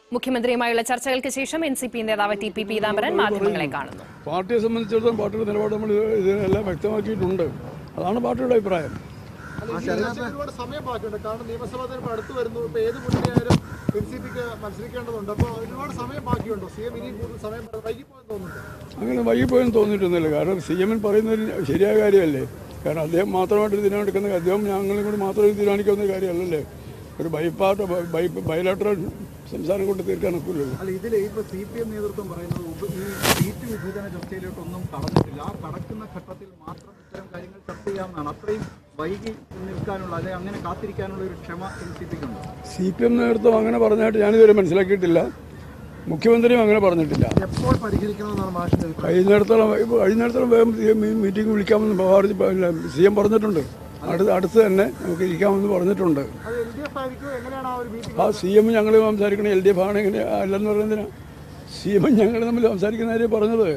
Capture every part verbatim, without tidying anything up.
മുഖ്യമന്ത്രിയുമായുള്ള ചർച്ചകൾക്ക് ശേഷം N C P നേതാവ് ടി പി പീതാംബരൻ മാധ്യമങ്ങളെ കാണുന്നു. പാർട്ടിയെ സംബന്ധിച്ചിടത്തോളം പാർട്ടിയുടെ നിലപാട് നമ്മൾ ഇതിനെല്ലാം വ്യക്തമാക്കിയിട്ടുണ്ട്. അതാണ് പാർട്ടിയുടെ അഭിപ്രായം. സമയം ബാക്കിയുണ്ട്. കാരണം നിയമസഭാ തെരഞ്ഞെടുപ്പ് അടുത്ത് വരുന്നു. ഇപ്പോൾ ഏത് മുന്നണിയായാലും എൻ സി പിക്ക് മത്സരിക്കേണ്ടതുണ്ട്. അപ്പോൾ ഒരുപാട് സമയം ബാക്കിയുണ്ടോ? സി എം ഇനി കൂടുതൽ സമയം വൈകിപ്പോയെന്ന് തോന്നുന്നുണ്ട്. അങ്ങനെ വൈകിപ്പോയെന്ന് തോന്നിയിട്ടൊന്നുമില്ല. കാരണം സി എമ്മിൻ പറയുന്നതിന് ശരിയായ കാര്യമല്ലേ. കാരണം അദ്ദേഹം മാത്രമായിട്ട് തീരുമാനിക്കുന്ന അദ്ദേഹം ഞങ്ങളും കൂടി മാത്രം തീരുമാനിക്കുന്ന കാര്യമല്ലല്ലേ. ഒരു ബൈപ്പാർട്ട് ബൈ ബൈലാറ്ററൽ സംസ്ഥാനം കൊണ്ട് തീർക്കാൻ ഒക്കില്ലല്ലോ. അല്ല, ഇതിൽ ഇപ്പോൾ സി പി എം നേതൃത്വം പറയുന്നത് ഈ സീറ്റ് വിഭജന ചർച്ചയിലോട്ടൊന്നും കടന്നിട്ടില്ല. ആ കടക്കുന്ന ഘട്ടത്തിൽ മാത്രം ഇത്തരം കാര്യങ്ങൾ ചർച്ച ചെയ്യാമെന്നാണ്. അത്രയും വൈകി നിൽക്കാനുള്ള അല്ലെങ്കിൽ അങ്ങനെ കാത്തിരിക്കാനുള്ള ഒരു ക്ഷമ എൻ സി പിക്കുണ്ടോ? സി പി എം നേതൃത്വം അങ്ങനെ പറഞ്ഞായിട്ട് ഞാനിതുവരെ മനസ്സിലാക്കിയിട്ടില്ല. മുഖ്യമന്ത്രിയും അങ്ങനെ പറഞ്ഞിട്ടില്ല. എപ്പോൾ പരിഹരിക്കണമെന്നാണ് മാഷിന്റെ അഭിപ്രായം? കഴിയുന്നിടത്തോളം കഴിയുന്നിടത്തോളം വേഗം മീറ്റിംഗ് വിളിക്കാമെന്ന് സി എം പറഞ്ഞിട്ടുണ്ട്. അടുത്ത് അടുത്ത് തന്നെ നമുക്ക് ഇരിക്കാമെന്ന് പറഞ്ഞിട്ടുണ്ട്. ആ സി എം ഞങ്ങൾ സംസാരിക്കണം. എൽ ഡി എഫ് ആണ് ഇങ്ങനെ അല്ലെന്ന് പറയുന്നതിനാ സി എം ഞങ്ങൾ തമ്മിൽ സംസാരിക്കുന്ന കാര്യം പറഞ്ഞത്.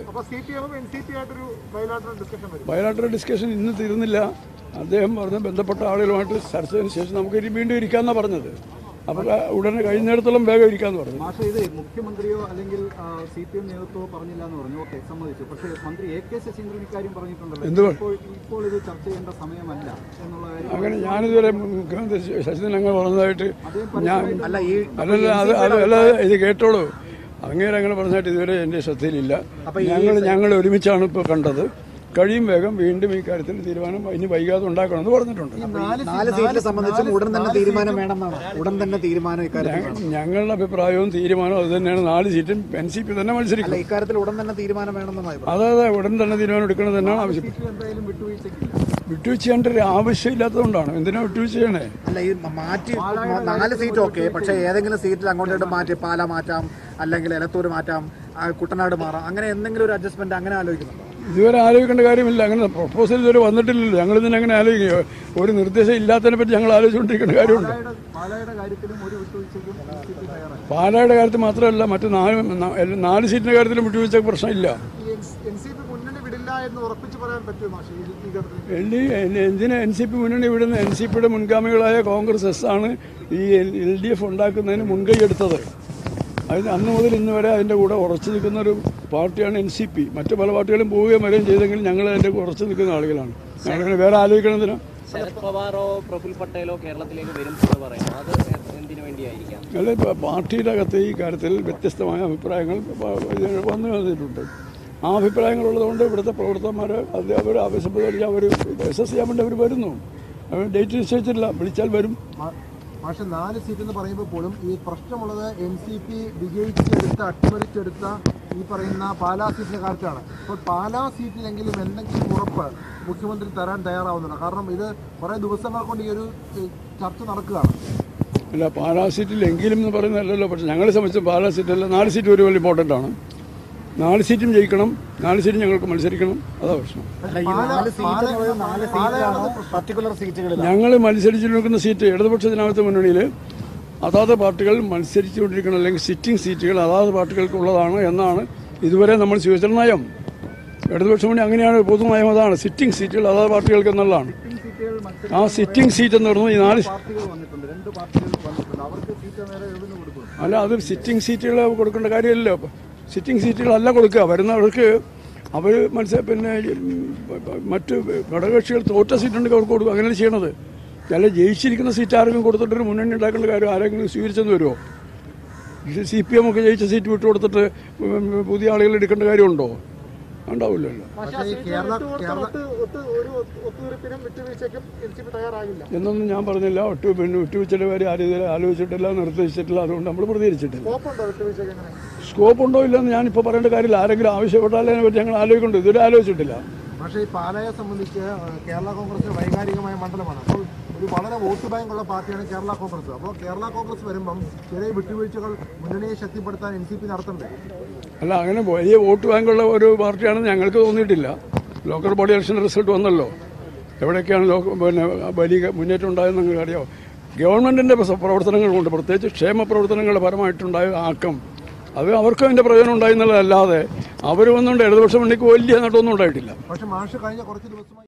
ബയലാറ്ററൽ ഡിസ്കഷൻ ഇന്ന് തീർന്നില്ല. അദ്ദേഹം പറഞ്ഞ ബന്ധപ്പെട്ട ആളുകളുമായിട്ട് ചർച്ച ചെയ്തതിനു ശേഷം നമുക്ക് വീണ്ടും ഇരിക്കാമെന്നാണ് പറഞ്ഞത്. അപ്പോൾ ഉടനെ കഴിയുന്നിടത്തോളം വേഗം ഇരിക്കാന്ന് പറഞ്ഞു. പക്ഷേ ഇത് മുഖ്യമന്ത്രിയോ അല്ലെങ്കിൽ സി പി എം നേതൃത്വമോ പറഞ്ഞില്ല എന്ന് പറഞ്ഞു. ഓക്കെ, സമ്മതിച്ചു. പക്ഷേ മന്ത്രി എ കെ ശശീന്ദ്രൻ ഇക്കാര്യം പറഞ്ഞിട്ടുണ്ടല്ലോ. എന്തുകൊണ്ട് ഇപ്പോൾ ഇത് ചർച്ച ചെയ്യേണ്ട സമയമല്ല എന്നുള്ള കാര്യം അങ്ങനെ ഞാനിതുവരെ മുഖ്യമന്ത്രി ശശീന്ദ്രൻ അങ്ങനെ പറഞ്ഞതായിട്ട് ഞാൻ അല്ലല്ല അത് അത് അല്ലാതെ ഇത് കേട്ടോളൂ. അങ്ങേരെ അങ്ങനെ പറഞ്ഞായിട്ട് ഇതുവരെ എൻ്റെ ശ്രദ്ധയിലില്ല. ഞങ്ങൾ ഞങ്ങൾ ഒരുമിച്ചാണ് ഇപ്പോൾ കണ്ടത്. കഴിയും വേഗം വീണ്ടും ഈ കാര്യത്തിൽ തീരുമാനം ഇനി വൈകാതെ ഉണ്ടാക്കണമെന്ന് പറഞ്ഞിട്ടുണ്ട്. നാല് സീറ്റിനെ സംബന്ധിച്ചും ഉടൻ തന്നെ തീരുമാനം വേണമെന്നാണ്. ഉടൻ തന്നെ തീരുമാനം ഞങ്ങളുടെ അഭിപ്രായവും തീരുമാനവും അത് തന്നെയാണ്. നാല് സീറ്റും എൻ സി പി തന്നെ മത്സരിക്കും. ഇക്കാര്യത്തിൽ ഉടൻ തന്നെ തീരുമാനം വേണമെന്നാണ്. അതെ അതെ ഉടൻ തന്നെ തീരുമാനം എടുക്കണം തന്നെയാണ് ആവശ്യപ്പെട്ടത്. വിട്ടുവീഴ്ച ചെയ്യേണ്ട ഒരു ആവശ്യമില്ലാത്തതുകൊണ്ടാണ്. എന്തിനാ വിട്ടുവീഴ്ച ചെയ്യണേ? അല്ല, ഈ മാറ്റി നാല് സീറ്റ് ഓക്കെ, പക്ഷേ ഏതെങ്കിലും സീറ്റിൽ അങ്ങോട്ടോട്ട് മാറ്റി പാല മാറ്റാം, അല്ലെങ്കിൽ എലത്തൂർ മാറ്റാം, കുട്ടനാട് മാറാം, അങ്ങനെ എന്തെങ്കിലും ഒരു അഡ്ജസ്റ്റ്മെന്റ് അങ്ങനെ ആലോചിക്കുന്നുണ്ടോ? ഇതുവരെ ആലോചിക്കേണ്ട കാര്യമില്ല. അങ്ങനെ പ്രൊപ്പോസൽ ഇതുവരെ വന്നിട്ടില്ലല്ലോ. ഞങ്ങൾ ഇതിനെ അങ്ങനെ ആലോചിക്കുക. ഒരു നിർദ്ദേശം ഇല്ലാത്തതിനെ പറ്റി ഞങ്ങൾ ആലോചിച്ചുകൊണ്ടിരിക്കേണ്ട കാര്യമുണ്ട്. പാലായുടെ കാര്യത്തിൽ മാത്രമല്ല, മറ്റ് നാല് നാല് സീറ്റിന്റെ കാര്യത്തിലും വിട്ടുവീഴ്ച പ്രശ്നമില്ല. എന്തിനാ എൻ സി പി മുന്നണി വിടുന്ന? എൻ സി പിയുടെ മുൻഗാമികളായ കോൺഗ്രസ് എസ് ആണ് ഈ എൽ ഡി എഫ് ഉണ്ടാക്കുന്നതിന് മുൻകൈ എടുത്തത്. അതിന് അന്ന് മുതൽ ഇന്ന് വരെ അതിൻ്റെ കൂടെ ഉറച്ചു നിൽക്കുന്ന ഒരു പാർട്ടിയാണ് എൻ സി പി. മറ്റു പല പാർട്ടികളും പോവുകയും വരികയും ചെയ്തെങ്കിൽ ഞങ്ങൾ അതിൻ്റെ ഉറച്ചു നിൽക്കുന്ന ആളുകളാണ്. ഞങ്ങൾ വേറെ ആലോചിക്കണതിന് ശരത് പവാറോ പ്രഫുൽ പട്ടേലോ കേരളത്തിലേക്ക് വരും എന്ന് പറയുന്നു. അത് എന്തിനു വേണ്ടിയായിരിക്കാം? അല്ല, പാർട്ടിയുടെ അകത്ത് ഈ കാര്യത്തിൽ വ്യത്യസ്തമായ അഭിപ്രായങ്ങൾ വന്നു വന്നിട്ടുണ്ട്. ആ അഭിപ്രായങ്ങളുള്ളതുകൊണ്ട് ഇവിടുത്തെ പ്രവർത്തകന്മാർ അത് അവർ ആവശ്യപ്പെട്ട് അവർ എസ് എസ് ചെയ്യാൻ വേണ്ടി അവർ വരുന്നു. അവർ ഡേറ്റ് നിശ്ചയിച്ചിട്ടില്ല, വിളിച്ചാൽ വരും. പക്ഷെ നാല് സീറ്റ് എന്ന് പറയുമ്പോൾ പോലും ഈ പ്രശ്നമുള്ളത് എൻ സി പി വിജയിച്ചെടുത്ത അട്ടിമറിച്ചെടുത്ത ഈ പറയുന്ന പാലാ സീറ്റിന്റെ കാര്യത്തിലാണ്. അപ്പോൾ പാലാ സീറ്റിലെങ്കിലും എന്തെങ്കിലും ഉറപ്പ് മുഖ്യമന്ത്രി തരാൻ തയ്യാറാവുന്നുണ്ട്. കാരണം ഇത് കുറേ ദിവസങ്ങൾ കൊണ്ട് ഈ ഒരു ചർച്ച നടക്കുകയാണ്. അല്ല, പാലാ സീറ്റിലെങ്കിലും എന്ന് പറയുന്നതല്ലല്ലോ. പക്ഷെ ഞങ്ങളെ സംബന്ധിച്ച് പാലാ സീറ്റല്ല, നാല് സീറ്റ് ഒരുപോലെ ഇമ്പോർട്ടൻ്റ് ആണ്. നാല് സീറ്റും ജയിക്കണം, നാല് സീറ്റും ഞങ്ങൾക്ക് മത്സരിക്കണം. അതാ പ്രശ്നം. ഞങ്ങൾ മത്സരിച്ചുകൊണ്ടിരിക്കുന്ന സീറ്റ് ഇടതുപക്ഷ ജനാധിപത്യ മുന്നണിയിൽ അതാത് പാർട്ടികൾ മത്സരിച്ചുകൊണ്ടിരിക്കണം, അല്ലെങ്കിൽ സിറ്റിംഗ് സീറ്റുകൾ അതാത് പാർട്ടികൾക്കുള്ളതാണ് എന്നാണ് ഇതുവരെ നമ്മൾ സ്വീകരിച്ച നയം. ഇടതുപക്ഷ മുന്നണി അങ്ങനെയാണ് പൊതു നയം. അതാണ് സിറ്റിംഗ് സീറ്റുകൾ അതാത് പാർട്ടികൾക്ക് എന്നുള്ളതാണ്. ആ സിറ്റിംഗ് സീറ്റ് എന്ന് പറയുന്നത് ഈ നാല് അല്ല, അത് സിറ്റിംഗ് സീറ്റുകൾ കൊടുക്കേണ്ട കാര്യമല്ലോ. സിറ്റിംഗ് സീറ്റുകളല്ല കൊടുക്കുക. വരുന്നവർക്ക് അവർ മത്സരം പിന്നെ മറ്റ് ഘടകകക്ഷികൾ തോറ്റ സീറ്റുണ്ടെങ്കിൽ അവർക്ക് കൊടുക്കും. അങ്ങനെ ചെയ്യണത്. അല്ല, ജയിച്ചിരിക്കുന്ന സീറ്റ് ആരെങ്കിലും കൊടുത്തിട്ടൊരു മുന്നണി ഉണ്ടാക്കേണ്ട കാര്യം ആരെങ്കിലും സ്വീകരിച്ചെന്ന് വരുമോ? സി പി എം ഒക്കെ ജയിച്ച സീറ്റ് വിട്ടു കൊടുത്തിട്ട് പുതിയ ആളുകൾ എടുക്കേണ്ട കാര്യമുണ്ടോ? ഉണ്ടാവില്ലല്ലോ. എന്നൊന്നും ഞാൻ പറഞ്ഞില്ല. ഒട്ടു പിന്നെ വിട്ടുവീഴ്ചയുടെ കാര്യം ആരും ഇതുവരെ ആലോചിച്ചിട്ടില്ല, നിർദ്ദേശിച്ചിട്ടില്ല. അതുകൊണ്ട് നമ്മൾ പ്രതികരിച്ചിട്ടില്ല. സ്കോപ്പ് ഉണ്ടോ ഇല്ലെന്ന് ഞാനിപ്പോൾ പറയേണ്ട കാര്യമില്ല. ആരെങ്കിലും ആവശ്യപ്പെട്ടാലേ പറ്റി ഞങ്ങൾ ആലോചിക്കുന്നുണ്ട്. ഇതുവരെ ആലോചിച്ചിട്ടില്ല. പക്ഷേ ഈ പാലായെ സംബന്ധിച്ച് കേരള കോൺഗ്രസിന് വൈകാരികമായ മണ്ഡലമാണ്. അപ്പോൾ ഒരു വളരെ വോട്ട് ബാങ്കുള്ള പാർട്ടിയാണ് കേരള കോൺഗ്രസ്. അപ്പോൾ കേരള കോൺഗ്രസ് വരുമ്പം ചെറിയ വിട്ടുവീഴ്ചകൾ മുന്നണിയെ ശക്തിപ്പെടുത്താൻ എൻ സി പി നടത്തണ്ടേ? അല്ല, അങ്ങനെ വലിയ വോട്ട് ബാങ്കുള്ള ഒരു പാർട്ടിയാണെന്ന് ഞങ്ങൾക്ക് തോന്നിയിട്ടില്ല. ലോക്കൽ ബോഡി ഇലക്ഷൻ റിസൾട്ട് വന്നല്ലോ. എവിടെയൊക്കെയാണ് ലോക പിന്നെ വലിയ മുന്നേറ്റം ഉണ്ടായെന്ന് നിങ്ങൾക്ക് അറിയാമോ? ഗവൺമെൻറ്റിൻ്റെ പ്രവർത്തനങ്ങൾ കൊണ്ട്, പ്രത്യേകിച്ച് ക്ഷേമ പ്രവർത്തനങ്ങളുടെ പരമായിട്ടുണ്ടായ ആക്കം, അത് അവർക്കും അതിൻ്റെ പ്രയോജനം ഉണ്ടായി എന്നുള്ളതല്ലാതെ അവർ വന്നുകൊണ്ട് ഇടതുപക്ഷ മുന്നണിക്ക് വലിയ നേട്ടമൊന്നും ഉണ്ടായിട്ടില്ല. പക്ഷേ മാഷ് കഴിഞ്ഞ കുറച്ച് ദിവസമായി